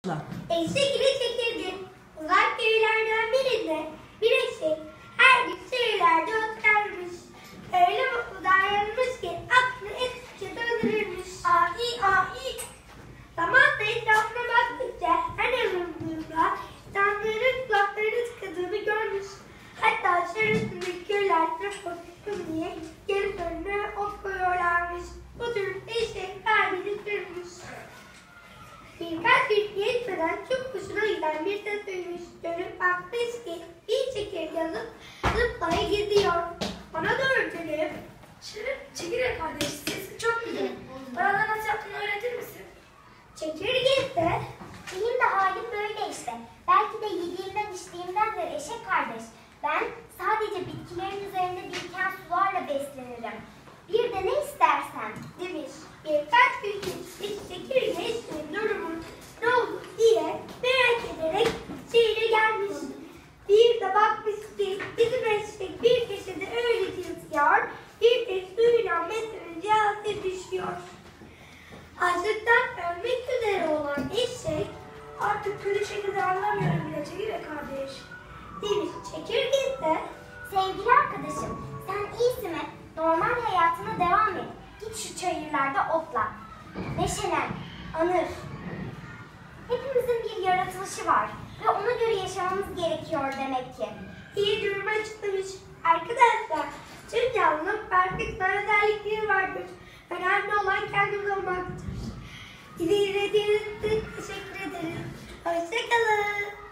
Eşek ile çekirge. Uzak köylerden birinde bir eşek her gün şehirlerde otlarmış. Öyle mutlu davranmış ki aklını eskişe döndürürmüş. Ai ai. Zamanla etrafına baktıkça her yanında insanların kulaklarını tıkadığını görmüş. Hatta çevresindeki köyler sırf bakışsın diye gelip önüne ot koyuyorlarmış. Bu durumda eşek kalbini kırmış. Birkaç gün geçmeden çok hoşuna giden bir ses duymuş. Dönüp bakmış ki bir çekirge alıp zıplaya gidiyor. Ona doğru dönüp Çekirge kardeş, sesi çok güzel. Bana da nasıl yaptığını öğretir misin? çekirge ise Benim de halim böyle işte. Belki de yediğimden içtiğimdendir eşek kardeş. Ben sadece bitkilerin üzerinde biriken sularla beslenirim. Bir de ne istersen demiş. Birkaç gün geçmiş çekirge eşeğin durumun ne oldu diye merak ederek şehre gelmiş. Bir de bakmış ki bizim eşek bir köşede öyle yatıyor, bir de suyla beslenince hasta düşüyor. Açlıktan ölmek üzere olan eşek Artık kötü şekilde anlamıyorum bile Çekirge kardeş. demiş. Çekirge ise sevgili arkadaşım, sen iyisi mi? Normal hayatına devam et. Git şu çayırlarda otla. Neşelen, anır. Hepimizin bir yaratılışı var ve ona göre yaşamamız gerekiyor demek ki. iyi duruma çıkmış. Arkadaşlar, tüm canlının farklı özellikleri vardır. Önemli olan kendimiz olmaktır. İzlediğiniz için teşekkür ederim. Hoşçakalın.